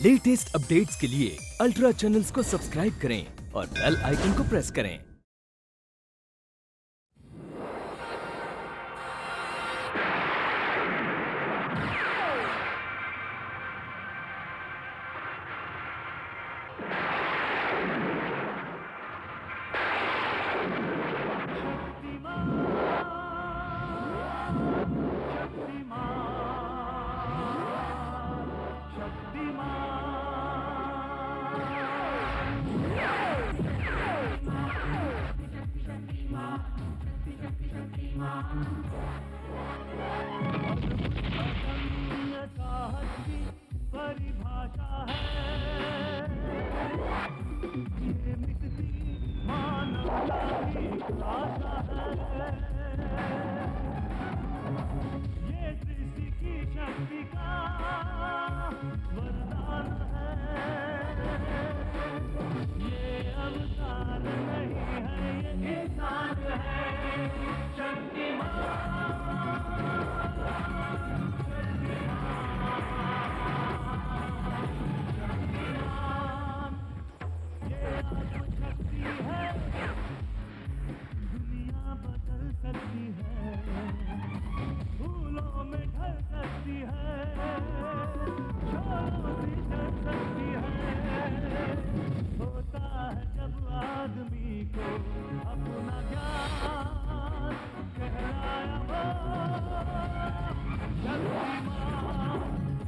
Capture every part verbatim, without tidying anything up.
Latest updates के लिए ultra channels को सब्सक्राइब करें और बेल आइकन को प्रेस करें। परिभाषा है ये मिटती मानवता की आशा है, ये सृष्टि की शक्ति का वरदान है, ये अवतार नहीं है ये इंसान है शक्तिमान। दुनिया बदल सकती है, फूलों में ढल सकती है, शोरों से चल सकती है। होता है जब आदमी को अपना ज्ञान कहलाया हो शक्तिमान,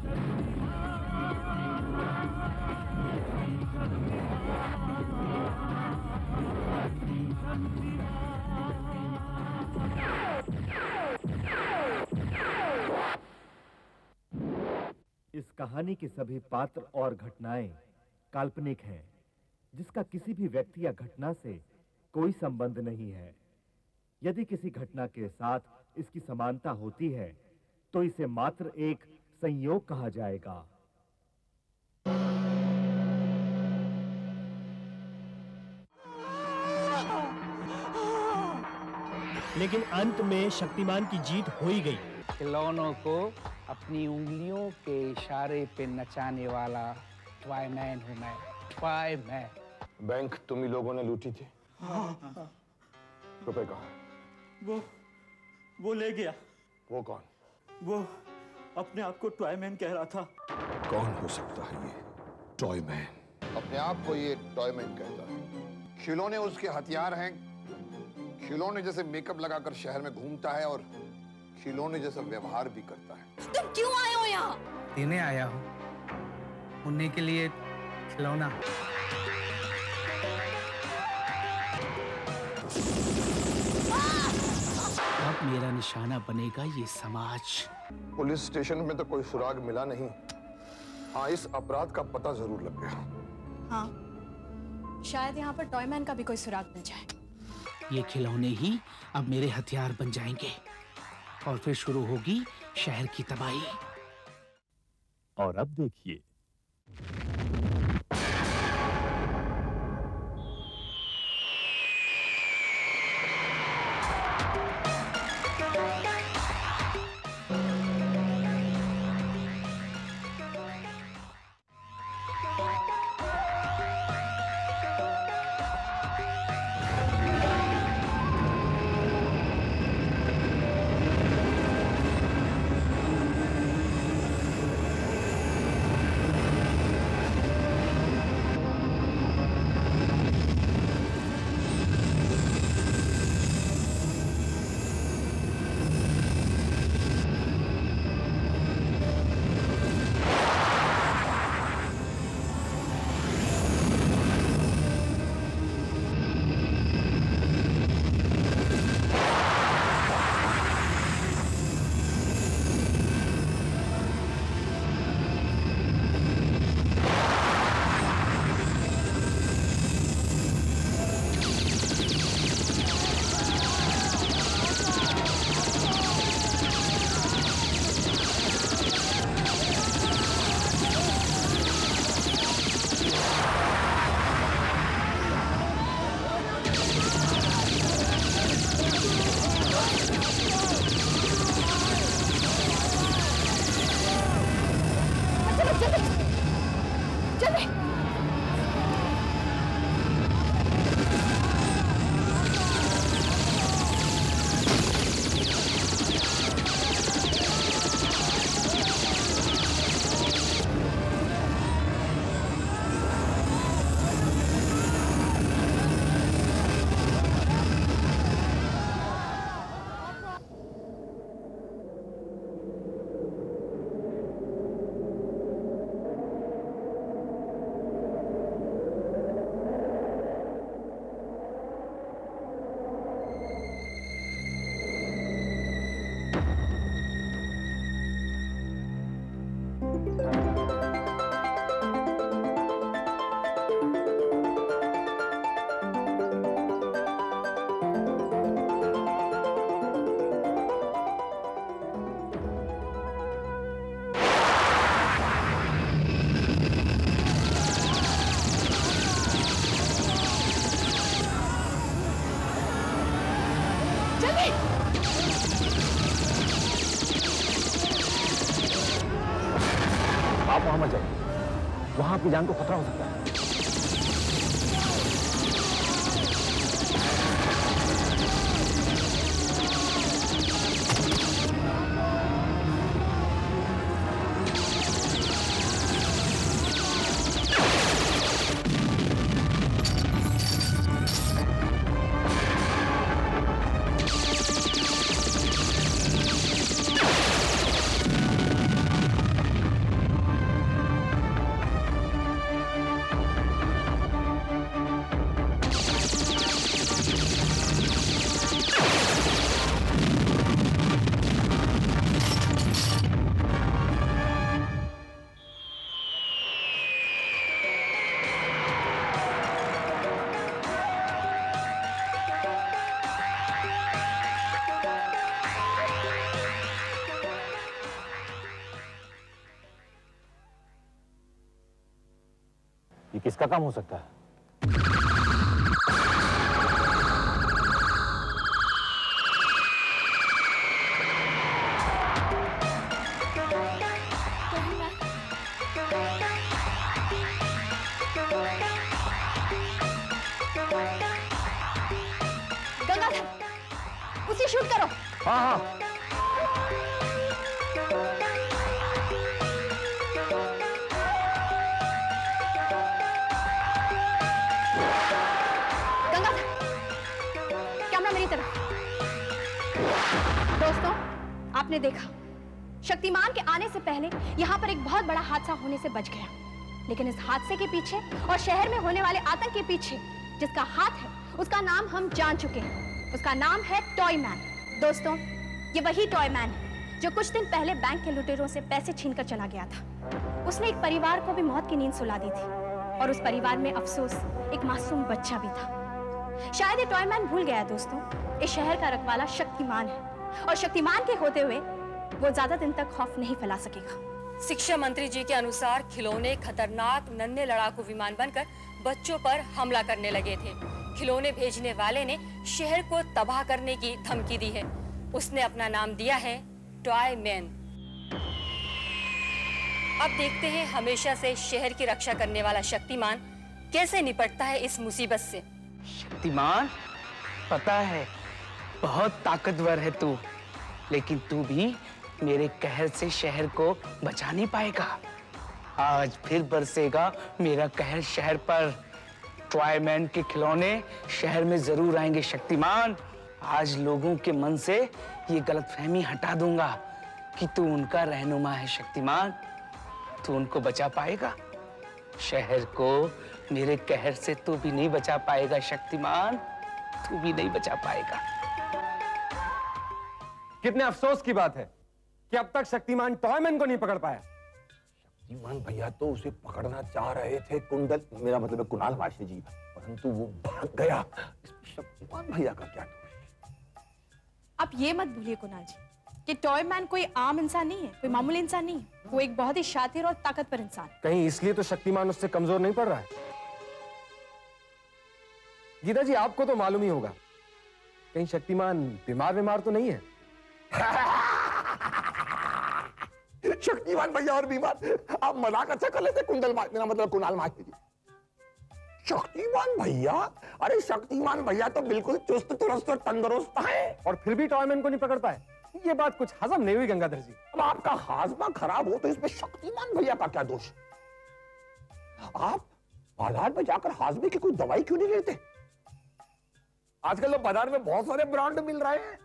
इस कहानी के सभी पात्र और घटनाएं काल्पनिक हैं, जिसका किसी भी व्यक्ति या घटना से कोई संबंध नहीं है। यदि किसी घटना के साथ इसकी समानता होती है तो इसे मात्र एक संयोग कहा जाएगा। लेकिन अंत में शक्तिमान की जीत हो ही गई। खिलौनों को अपनी उंगलियों के इशारे पे नचाने वाला टॉय मैन हूँ मैं, टॉय मैन। बैंक तुम ही लोगों ने लूटी थी? हाँ। रुपए कहाँ? वो वो ले गया। वो कौन? वो अपने आप को टॉय मैन कह रहा था। कौन हो सकता है ये टॉय मैन? अपने आप को ये टॉय मैन कहता है। खिलौने उसके हथियार हैं। खिलौने जैसे मेकअप लगाकर शहर में घूमता है और खिलौने जैसा व्यवहार भी करता है। तुम क्यों आए हो यहाँ? देने आया हूँ, उन्हीं के लिए खिलौना। अब मेरा निशाना बनेगा ये समाज। पुलिस स्टेशन में तो कोई सुराग मिला नहीं। हाँ, इस अपराध का पता जरूर लग गया। हाँ, शायद यहाँ पर टॉयमैन का भी कोई सुराग मिल जाए। ये खिलौने ही अब मेरे हथियार बन जाएंगे और फिर शुरू होगी शहर की तबाही। और अब देखिए वहां आपकी जान को खतरा हो सकता है। ये किसका काम हो सकता है? गंगाधर, उसे शूट करो। हाँ हाँ। दोस्तों, आपने देखा शक्तिमान के आने से पहले यहाँ पर एक बहुत बड़ा हादसा होने से बच गया, लेकिन इस हादसे के पीछे और शहर में होने वाले आतंक के पीछे जिसका हाथ है उसका नाम हम जान चुके हैं। उसका नाम है टॉय मैन। दोस्तों, ये वही टॉय मैन है जो कुछ दिन पहले बैंक के लुटेरों से पैसे छीनकर चला गया था। उसने एक परिवार को भी मौत की नींद सुला दी थी और उस परिवार में अफसोस एक मासूम बच्चा भी था। शायद ये टॉय मैन भूल गया है दोस्तों, इस शहर का रखवाला शक्तिमान है और शक्तिमान के होते हुए वो ज्यादा दिन तक खौफ नहीं फैला सकेगा। शिक्षा मंत्री जी के अनुसार खिलौने खतरनाक नन्हे लड़ाकू विमान बनकर बच्चों पर हमला करने लगे थे। खिलौने भेजने वाले ने शहर को तबाह करने की धमकी दी है। उसने अपना नाम दिया है टॉय मैन। अब देखते हैं हमेशा से शहर की रक्षा करने वाला शक्तिमान कैसे निपटता है इस मुसीबत से। शक्तिमान, पता है बहुत ताकतवर है तू, लेकिन तू भी मेरे कहर से शहर को बचा नहीं पाएगा। आज फिर बरसेगा मेरा कहर शहर पर। टॉय मैन के खिलौने शहर में जरूर आएंगे शक्तिमान। आज लोगों के मन से ये गलतफहमी हटा दूंगा कि तू उनका रहनुमा है शक्तिमान। तू उनको बचा पाएगा। शहर को मेरे कहर से तू भी नहीं बचा पाएगा शक्तिमान, तू भी नहीं बचा पाएगा। कितने अफसोस की बात है कि अब तक शक्तिमान टॉय मैन को नहीं पकड़ पाया। शक्तिमान भैया तो उसे पकड़ना चाह रहे थे, कुंडल मेरा मतलब है कुणाल वाशी जी, परंतु वो भाग गया। इसमें शक्तिमान भैया का क्या दोष? आप ये मत भूलिए कुणाल जी कि टॉय मैन कोई आम इंसान नहीं है, कोई मामूली इंसान नहीं है। वो एक बहुत ही शातिर और ताकतवर इंसान। कहीं इसलिए तो शक्तिमान उससे कमजोर नहीं पड़ रहा है? गीता जी, आपको तो मालूम ही होगा, कहीं शक्तिमान बीमार बीमार तो नहीं है? शक्तिमान भैया और बीमार, आप मजाक अच्छा कर लेते कुंडल, मेरा मतलब कुणाल मास्टर जी। शक्तिमान भैया, अरे शक्तिमान भैया तो बिल्कुल चुस्त दुरुस्त और तंदुरुस्त है, और फिर भी टॉय मैन को नहीं पकड़ पाए। ये बात कुछ हजम नहीं हुई गंगाधर जी। अब आपका हाजमा खराब हो तो इसमें शक्तिमान भैया का क्या दोष? आप बाजार में जाकर हाजमे की कोई दवाई क्यों नहीं लेते? आजकल तो बाजार में बहुत सारे ब्रांड मिल रहे हैं।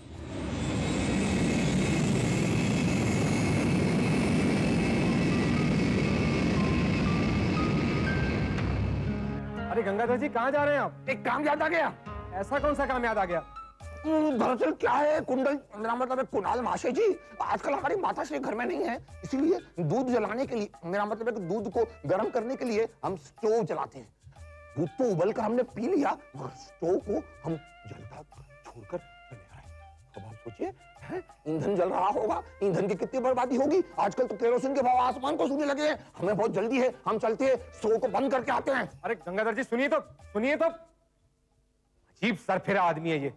अरे गंगाधर जी, कहां जा रहे हैं आप? एक काम याद आ गया। ऐसा कौन सा काम याद आ गया? दरअसल क्या है कुंडल, मेरा मतलब है कुणाल माशे जी, आजकल हमारी माता श्री घर में नहीं है, इसीलिए दूध जलाने के लिए, मेरा मतलब है कि दूध को गर्म करने के लिए हम स्टोव जलाते हैं। दूध तो उबल कर हमने पी लिया, मगर स्टोव को हम जलता छोड़कर चले आए। अब आप सोचिए, ईंधन जल रहा होगा, ईंधन की कितनी बर्बादी होगी। आजकल तो केरोसिन के भाव आसमान को छूने लगे हैं। हमें बहुत जल्दी है, हम चलते हैं, स्टोव को बंद करके आते हैं। अरे गंगाधर जी, सुनिए तो सुनिए तो, अजीब सरफिरा आदमी है ये।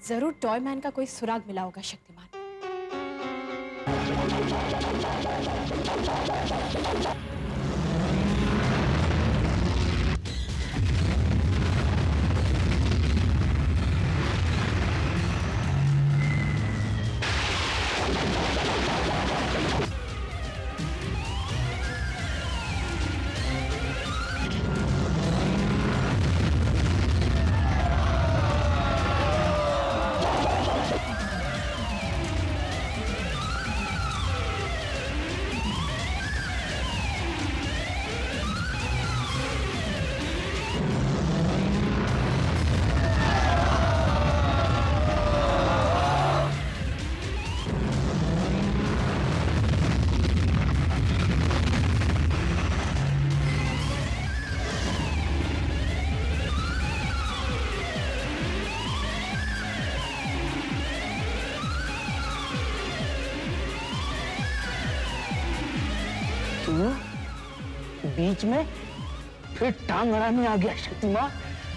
जरूर टॉय मैन का कोई सुराग मिला होगा शक्तिमान। बीच में फिर टांग अड़ाने आ गया शक्तिमान।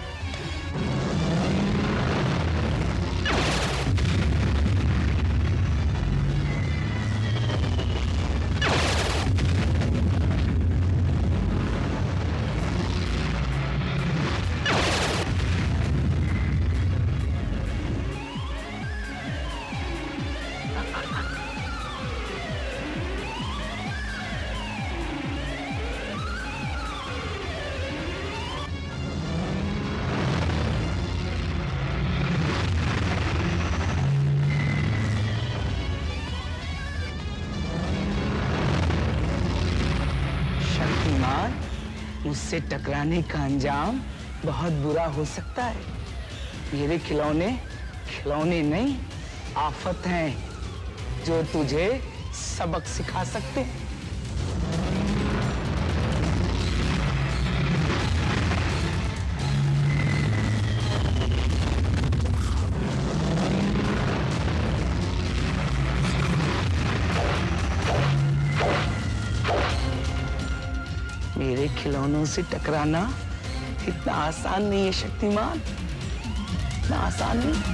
मुझसे टकराने का अंजाम बहुत बुरा हो सकता है। मेरे खिलौने खिलौने नहीं, आफत हैं जो तुझे सबक सिखा सकते हैं। मेरे खिलौनों से टकराना इतना आसान नहीं है शक्तिमान, इतना आसान नहीं।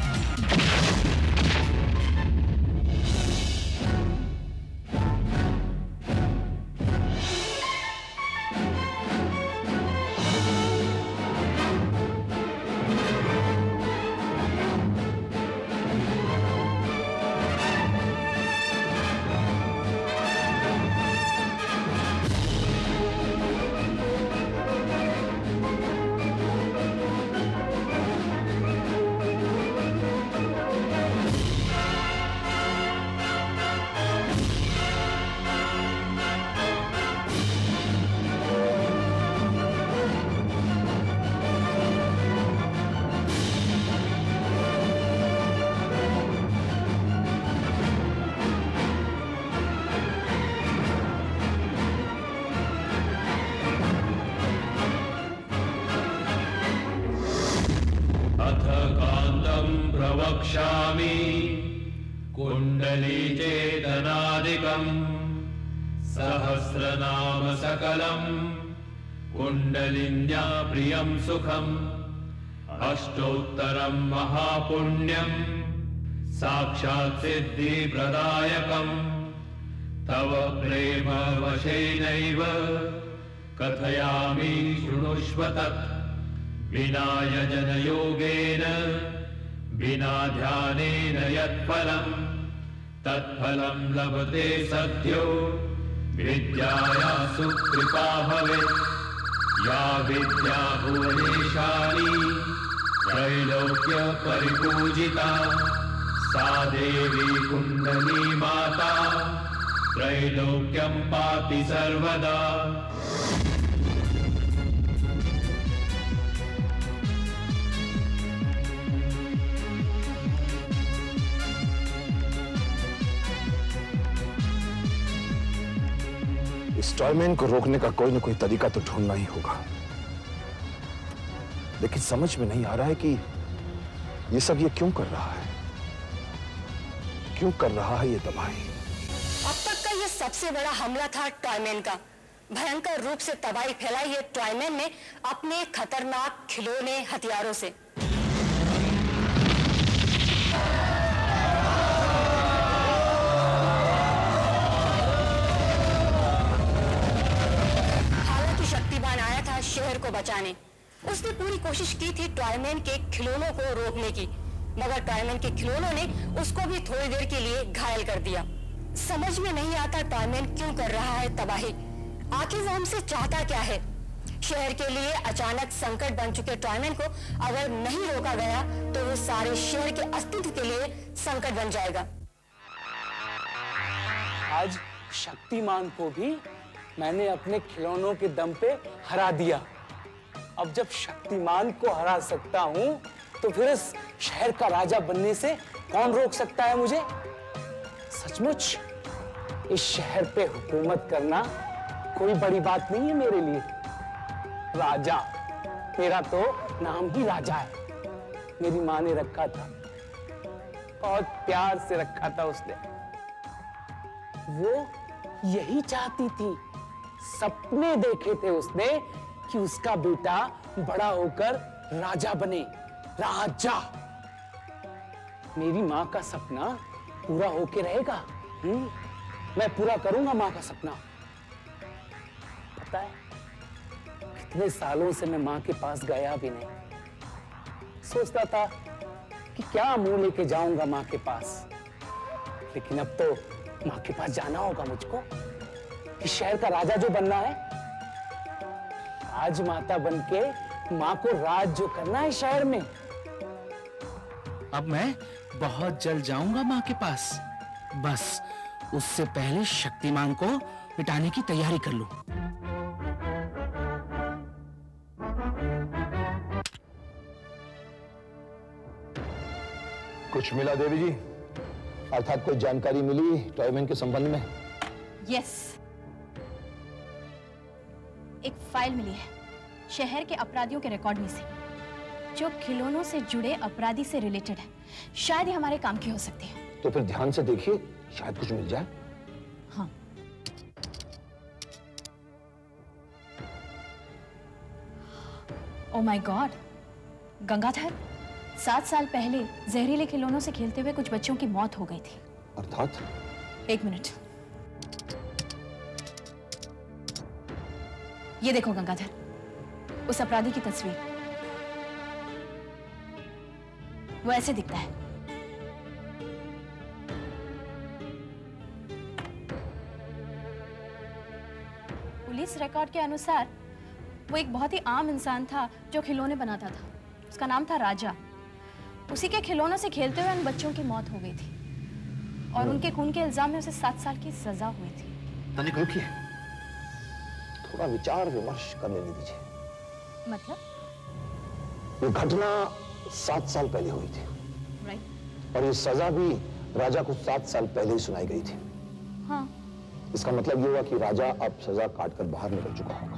प्रवक्ष्यामि कुण्डली चेतनादिकम् सहस्रनाम सकलम् कुण्डलिन्या प्रियं सुखम् अष्टोत्तरं महापुण्यम् साक्षात् सिद्धिप्रदायकम् तव प्रेम वशेनैव कथयामि शृणुष्व तत् विना यजन योगेन विना ध्यानेन यत्फलम् तत्फलं लभते सद्यो विद्याया सुकृता भवेत् या विद्या भुवनेशानी त्रैलोक्य परिपूजिता सा देवी कुण्डली माता त्रैलोक्यं पाति सर्वदा। इस टॉयमैन को रोकने का कोई ना कोई तरीका तो ढूंढना ही होगा, लेकिन समझ में नहीं आ रहा है कि ये सब ये क्यों कर रहा है, क्यों कर रहा है ये तबाही। अब तक का ये सबसे बड़ा हमला था टॉयमैन का। भयंकर रूप से तबाही फैलाई ये टॉयमैन ने अपने खतरनाक खिलौने हथियारों से। शहर को बचाने। उसने पूरी कोशिश की थी टॉयमैन के खिलौनों को रोकने की, मगर टॉयमैन के खिलौनों ने उसको भी थोड़ी देर के लिए घायल कर दिया। समझ में नहीं आता टॉयमैन क्यों कर रहा है तबाही, आखिर वो हमसे चाहता क्या है। शहर के लिए अचानक संकट बन चुके टॉयमैन को अगर नहीं रोका गया तो वो सारे शहर के अस्तित्व के लिए संकट बन जाएगा। आज शक्तिमान को भी मैंने अपने खिलौनों के दम पे हरा दिया। अब जब शक्तिमान को हरा सकता हूं तो फिर इस शहर का राजा बनने से कौन रोक सकता है मुझे। सचमुच इस शहर पे हुकूमत करना कोई बड़ी बात नहीं है मेरे लिए। राजा, मेरा तो नाम ही राजा है। मेरी माँ ने रखा था, बहुत प्यार से रखा था उसने। वो यही चाहती थी, सपने देखे थे उसने कि उसका बेटा बड़ा होकर राजा बने। राजा, मेरी माँ का सपना पूरा होके रहेगा। हुँ? मैं पूरा करूंगा माँ का सपना। पता है कितने सालों से मैं माँ के पास गया भी नहीं। सोचता था कि क्या मुंह लेके जाऊंगा माँ के पास, लेकिन अब तो माँ के पास जाना होगा मुझको। इस शहर का राजा जो बनना है, राजमाता बनके माँ को राज जो करना है शहर में। अब मैं बहुत जल्द जाऊंगा माँ के पास, बस उससे पहले शक्तिमान को मिटाने की तैयारी कर लूं। कुछ मिला देवी जी? अर्थात कोई जानकारी मिली टॉयमैन के संबंध में? यस, एक फाइल मिली है शहर के अपराधियों के रिकॉर्ड में से, जो खिलौनों से जुड़े अपराधी से रिलेटेड है। शायद ये हमारे काम की हो सकती है। तो फिर ध्यान से देखिए, शायद कुछ मिल जाए। हाँ। ओह माय गॉड, गंगाधर, सात साल पहले जहरीले खिलौनों से खेलते हुए कुछ बच्चों की मौत हो गई थी। अर्थात? एक मिनट, ये देखो गंगाधर, उस अपराधी की तस्वीर। वो ऐसे दिखता है। पुलिस रिकॉर्ड के अनुसार वो एक बहुत ही आम इंसान था जो खिलौने बनाता था। उसका नाम था राजा। उसी के खिलौनों से खेलते हुए उन बच्चों की मौत हो गई थी और उनके खून के इल्जाम में उसे सात साल की सजा हुई थी। तनिक रुकिए, थोड़ा विचार विमर्श कर लेने दीजिए। मतलब? ये घटना सात साल पहले हुई थी। राइट। और ये सजा भी राजा को सात साल पहले ही सुनाई गई थी। हाँ। इसका मतलब ये हुआ कि राजा अब सजा काटकर बाहर निकल चुका होगा।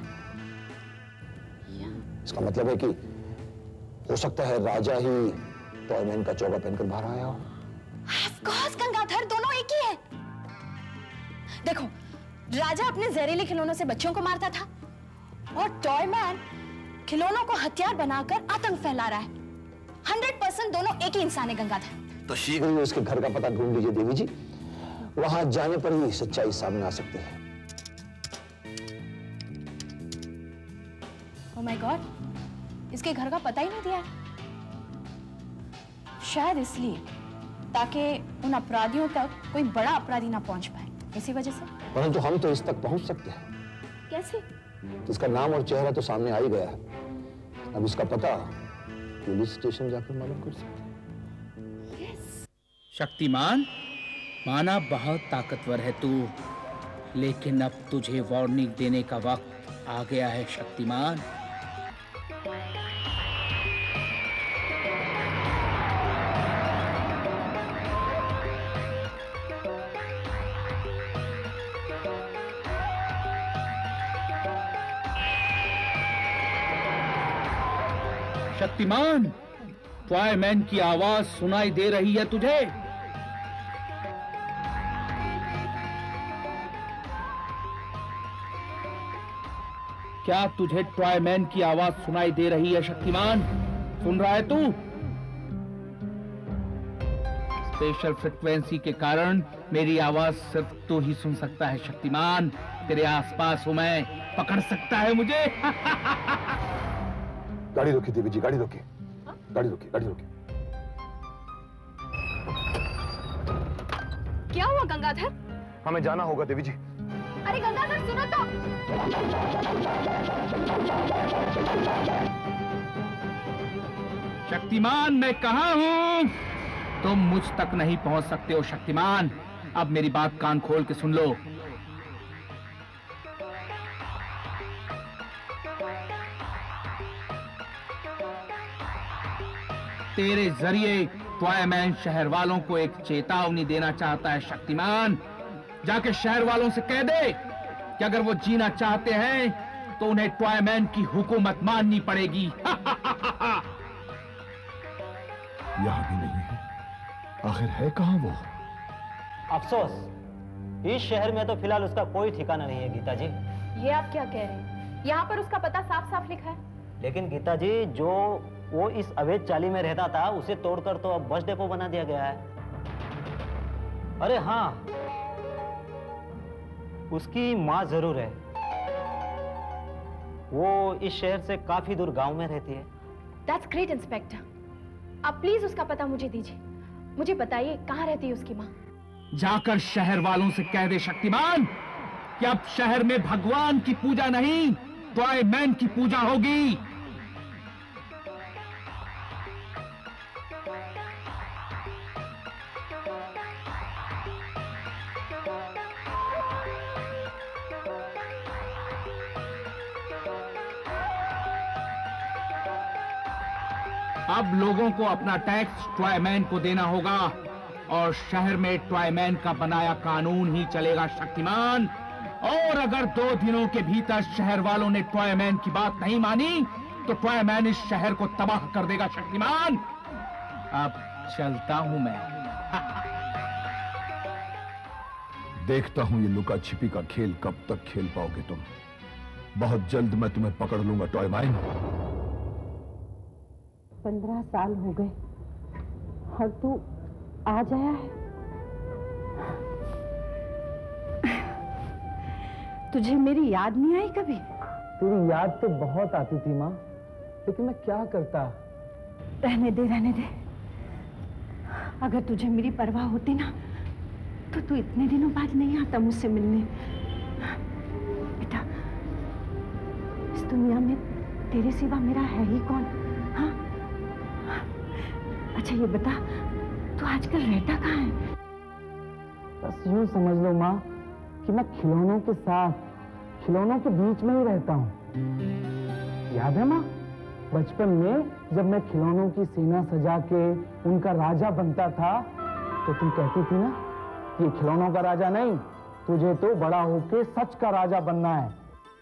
इसका मतलब है कि हो सकता है राजा ही टॉयमैन का चौका पहनकर बाहर आया हो। Of course, गंगाधर, दोनों एक ही है। देखो, राजा अपने जहरीले खिलौनों से बच्चों को मारता था और टॉयमैन खिलौनों को हथियार बनाकर आतंक फैला रहा है। हंड्रेड परसेंट दोनों एक ही इंसान है गंगाधर। तो शीघ्र ही उसके घर का पता ढूंढ लीजिए देवी जी, वहां जाने पर ही सच्चाई सामने आ सकती है। Oh my God, इसके घर का पता ही नहीं दिया। शायद इसलिए ताकि उन अपराधियों तक कोई बड़ा अपराधी ना पहुंच पाए, इसी वजह से। परंतु हम तो इस तक पहुंच सकते हैं। कैसे? इसका नाम और चेहरा तो सामने आ ही गया है। अब इसका पता पुलिस स्टेशन जाकर मालूम कर सकते हैं। yes. शक्तिमान, माना बहुत ताकतवर है तू, लेकिन अब तुझे वार्निंग देने का वक्त आ गया है शक्तिमान। शक्तिमान, टॉयमैन की आवाज सुनाई दे रही है तुझे? क्या तुझे टॉयमैन की आवाज सुनाई दे रही है शक्तिमान? सुन रहा है तू? स्पेशल फ्रिक्वेंसी के कारण मेरी आवाज सिर्फ तू ही सुन सकता है शक्तिमान। तेरे आसपास हूं मैं, पकड़ सकता है मुझे। गाड़ी रोकी देवी जी, गाड़ी रोकी, गाड़ी रोकी, गाड़ी रोकी। क्या हुआ गंगाधर? हमें जाना होगा देवी जी। अरे गंगाधर सुनो तो। शक्तिमान, मैं कहाँ हूँ? तुम मुझ तक नहीं पहुंच सकते हो शक्तिमान। अब मेरी बात कान खोल के सुन लो। तेरे जरिए टॉयमैन शहर वालों को एक चेतावनी देना चाहता है शक्तिमान। जाके शहर वालों से कह दे कि अगर वो जीना चाहते हैं तो उन्हें टॉयमैन की हुकूमत माननी पड़ेगी। यहाँ भी नहीं है, आखिर है कहाँ वो? अफसोस, इस शहर में तो फिलहाल उसका कोई ठिकाना नहीं है गीता जी। ये आप क्या कह रहे हैं? यहाँ पर उसका पता साफ साफ लिखा है। लेकिन गीता जी, जो वो इस अवैध चाली में रहता था उसे तोड़कर तो अब बस डेपो बना दिया गया है। अरे हाँ, उसकी माँ जरूर है। वो इस शहर से काफी दूर गांव में रहती है। That's great, inspector. आप प्लीज उसका पता मुझे दीजिए। मुझे बताइए कहाँ रहती है उसकी माँ। जाकर शहर वालों से कह दे शक्तिमान कि अब शहर में भगवान की पूजा नहीं, टॉयमैन की पूजा होगी। अब लोगों को अपना टैक्स टॉयमैन को देना होगा और शहर में टॉयमैन का बनाया कानून ही चलेगा शक्तिमान। और अगर दो दिनों के भीतर शहर वालों ने टॉयमैन की बात नहीं मानी तो टॉयमैन इस शहर को तबाह कर देगा शक्तिमान। अब चलता हूं मैं। देखता हूं ये लुका छिपी का खेल कब तक खेल पाओगे तुम। बहुत जल्द मैं तुम्हें पकड़ लूंगा टॉयमैन। पंद्रह साल हो गए और तू आज आया है। तुझे मेरी याद नहीं आई कभी? तेरी याद तो बहुत आती थी माँ, लेकिन मैं क्या करता। रहने दे रहने दे। अगर तुझे मेरी परवाह होती ना तो तू इतने दिनों बाद नहीं आता मुझसे मिलने। बेटा, इस दुनिया में तेरे सिवा मेरा है ही कौन? हाँ? अच्छा ये बता, तू आजकल रहता कहाँ है? बस यूं समझ लो माँ कि मैं खिलौनों के साथ, खिलौनों के बीच में ही रहता हूँ। याद है माँ, बचपन में जब मैं खिलौनों की सेना सजा के उनका राजा बनता था तो तुम कहती थी ना, ये खिलौनों का राजा नहीं, तुझे तो बड़ा होके सच का राजा बनना है।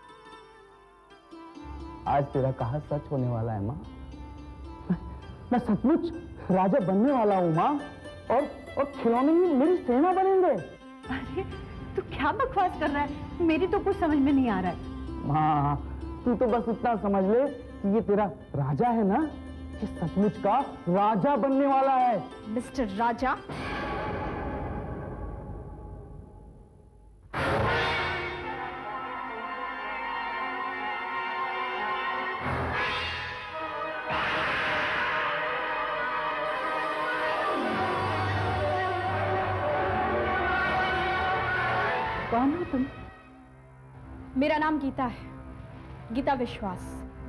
आज तेरा कहा सच होने वाला है माँ। मैं सचमुच राजा बनने वाला हूँ माँ, और और खिलौने ही मेरी सेना बनेंगे। अरे तू क्या बकवास कर रहा है? मेरी तो कुछ समझ में नहीं आ रहा है। माँ, तू तो बस इतना समझ ले कि ये तेरा राजा है ना, ये सचमुच का राजा बनने वाला है। मिस्टर राजा, कौन हो तुम? मेरा नाम गीता है, गीता विश्वास।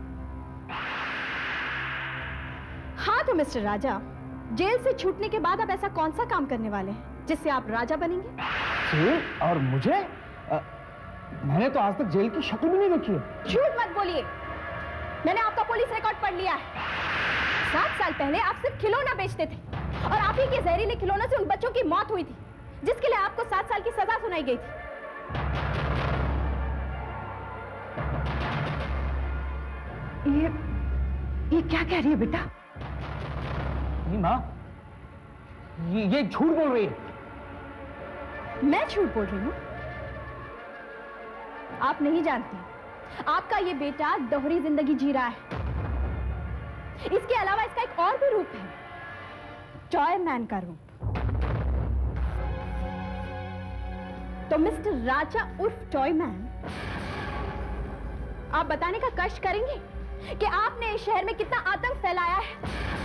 हाँ तो मिस्टर राजा, जेल से छूटने के बाद आप ऐसा कौन सा काम करने वाले हैं जिससे आप राजा बनेंगे? जेल? और मुझे? आ, मैंने तो आज तक जेल की शक्ल भी नहीं देखी है। झूठ मत बोलिए, मैंने आपका पुलिस रिकॉर्ड पढ़ लिया है। सात साल पहले आप सिर्फ खिलौना बेचते थे और आप ही के जहरीले खिलौनों से उन बच्चों की मौत हुई थी जिसके लिए आपको सात साल की सजा सुनाई गई थी। ये ये क्या कह रही है बेटा? नहीं माँ, ये ये झूठ बोल रही है। मैं झूठ बोल रही हूँ? आप नहीं जानती, आपका ये बेटा दोहरी जिंदगी जी रहा है। इसके अलावा इसका एक और भी रूप है, टॉयमैन का रूप। तो मिस्टर राजा उर्फ टॉयमैन, आप बताने का कष्ट करेंगे कि आपने इस शहर में कितना आतंक फैलाया है,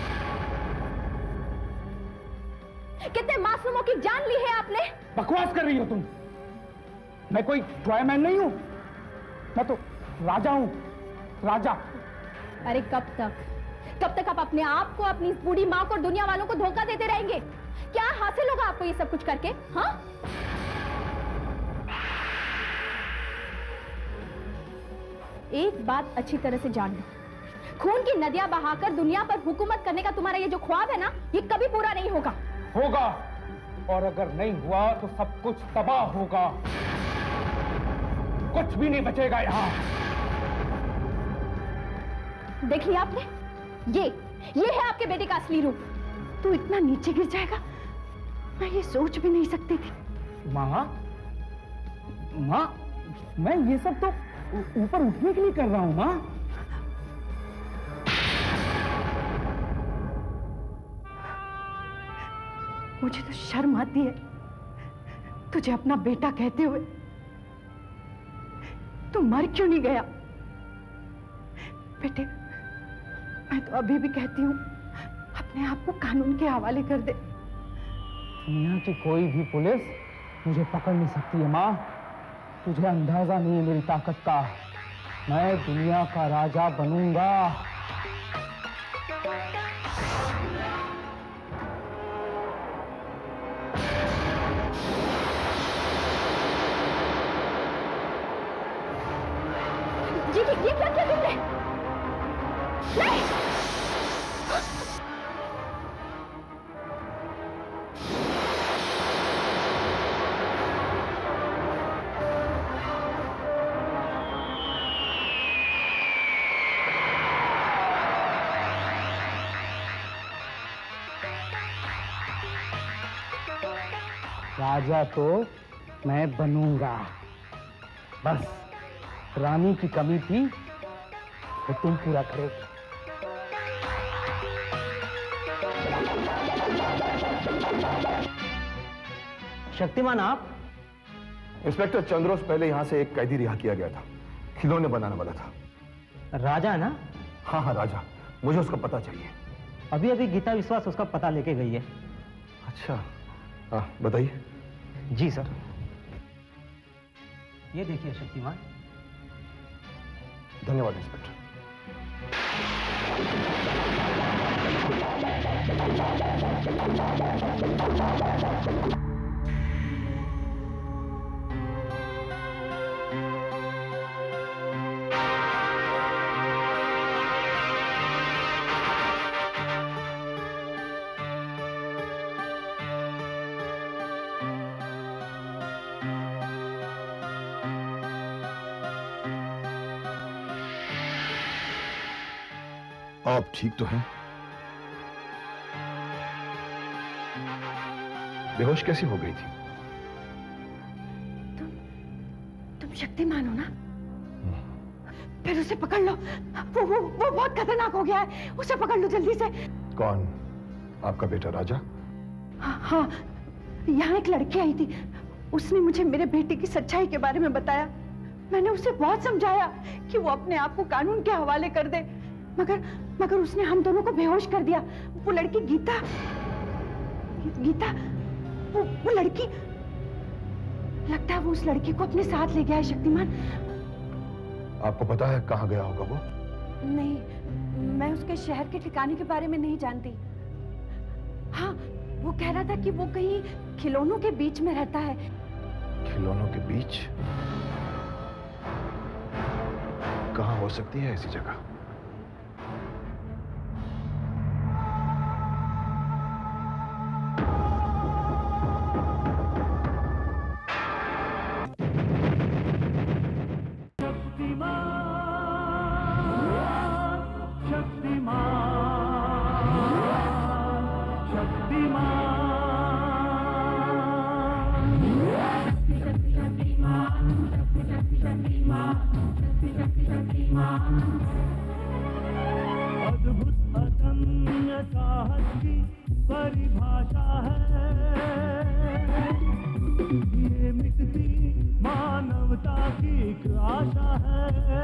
कितने मासूमों की जान ली है आपने। बकवास कर रही हो तुम। मैं कोई टॉयमैन नहीं हूं, मैं तो राजा हूं, राजा। अरे कब तक कब तक आप अपने आप को, अपनी बूढ़ी माँ को और दुनिया वालों को धोखा देते रहेंगे? क्या हासिल होगा आपको ये सब कुछ करके? हाँ, एक बात अच्छी तरह से जान लो, खून की नदियां बहाकर दुनिया पर हुकूमत करने का तुम्हारा ये जो ख्वाब है ना, ये कभी पूरा नहीं होगा। होगा, और अगर नहीं हुआ तो सब कुछ तबाह होगा, कुछ भी नहीं बचेगा यहाँ। देख लिया आपने, ये ये है आपके बेटे का असली रूप। तू इतना नीचे गिर जाएगा, मैं ये सोच भी नहीं सकती थी। माँ, माँ, मैं ये सब तो ऊपर उठने के लिए कर रहा हूँ माँ। मुझे तो शर्म आती है तुझे अपना बेटा कहते हुए। तू मर क्यों नहीं गया? बेटे, मैं तो अभी भी कहती हूँ अपने आप को कानून के हवाले कर दे। दुनिया की कोई भी पुलिस मुझे पकड़ नहीं सकती है माँ। तुझे अंदाजा नहीं है मेरी ताकत का। मैं दुनिया का राजा बनूंगा। जी, ये क्या किया तुमने? नहीं! राजा तो मैं बनूंगा, बस रानी की कमी थी वो तुम पूरा करोगे। शक्तिमान आप? इंस्पेक्टर चंद्रोस पहले यहां से एक कैदी रिहा किया गया था, खिलौने बनाने वाला था। राजा ना? हाँ हाँ राजा, मुझे उसका पता चाहिए। अभी अभी गीता विश्वास उसका पता लेके गई है। अच्छा, हाँ बताइए। जी सर, ये देखिए शक्तिमान। धन्यवाद इंस्पेक्टर। आप ठीक तो हैं? बेहोश कैसी हो गई थी? तुम तुम शक्तिमान हो ना? फिर उसे पकड़ लो। वो वो वो बहुत खतरनाक हो गया है, उसे पकड़ लो जल्दी से। कौन? आपका बेटा राजा? हाँ, हाँ, यहाँ एक लड़की आई थी, उसने मुझे मेरे बेटे की सच्चाई के बारे में बताया। मैंने उसे बहुत समझाया कि वो अपने आप को कानून के हवाले कर दे, मगर मगर उसने हम दोनों को बेहोश कर दिया। वो लड़की गीता, गीता, वो वो लड़की, लगता है वो उस लड़की को अपने साथ ले गया है शक्तिमान। आपको पता है कहाँ गया होगा वो? नहीं, मैं उसके शहर के ठिकाने के बारे में नहीं जानती। हाँ, वो कह रहा था कि वो कहीं खिलौनों के बीच में रहता है। खिलौनों के बीच? कहाँ हो सकती है ऐसी जगह? अद्भुत अदम्य साहस की परिभाषा है ये, मिटती मानवता की एक आशा है।